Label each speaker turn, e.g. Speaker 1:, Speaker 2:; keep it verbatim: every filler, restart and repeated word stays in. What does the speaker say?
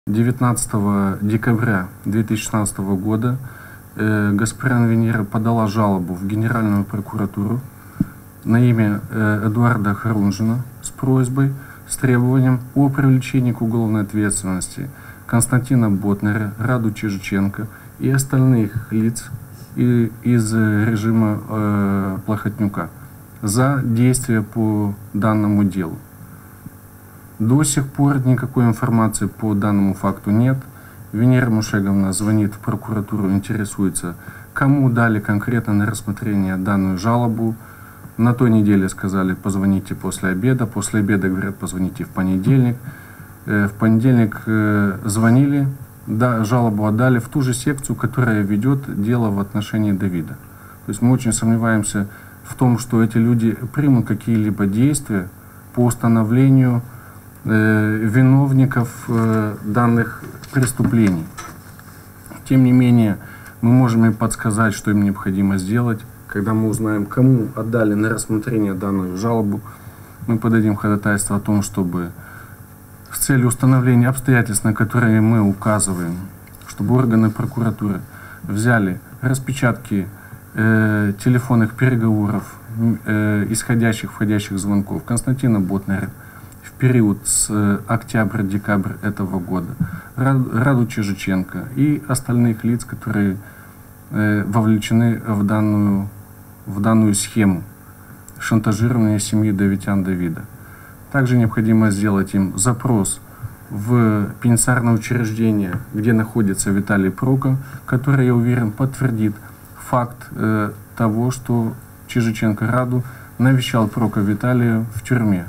Speaker 1: девятнадцатого декабря две тысячи шестнадцатого года э, Гаспарян Венера подала жалобу в Генеральную прокуратуру на имя э, Эдуарда Харунжина с просьбой, с требованием о привлечении к уголовной ответственности Константина Ботнаря, Раду Чижиченко и остальных лиц и, из режима э, Плохотнюка за действия по данному делу. До сих пор никакой информации по данному факту нет. Венера Мушеговна звонит в прокуратуру, интересуется, кому дали конкретно на рассмотрение данную жалобу. На той неделе сказали, позвоните после обеда. После обеда говорят, позвоните в понедельник. В понедельник звонили, да, жалобу отдали в ту же секцию, которая ведет дело в отношении Давида. То есть мы очень сомневаемся в том, что эти люди примут какие-либо действия по установлению виновников э, данных преступлений. Тем не менее, мы можем им подсказать, что им необходимо сделать. Когда мы узнаем, кому отдали на рассмотрение данную жалобу, мы подадим ходатайство о том, чтобы с целью установления обстоятельств, на которые мы указываем, чтобы органы прокуратуры взяли распечатки э, телефонных переговоров, э, исходящих, входящих звонков Константина Ботнаря в период с октября-декабрь этого года, Раду Чижиченко и остальных лиц, которые э, вовлечены в данную, в данную схему шантажирования семьи Давитян Давида. Также необходимо сделать им запрос в пенитенциарное учреждение, где находится Виталий Проков, который, я уверен, подтвердит факт э, того, что Чижиченко Раду навещал Проков Виталия в тюрьме.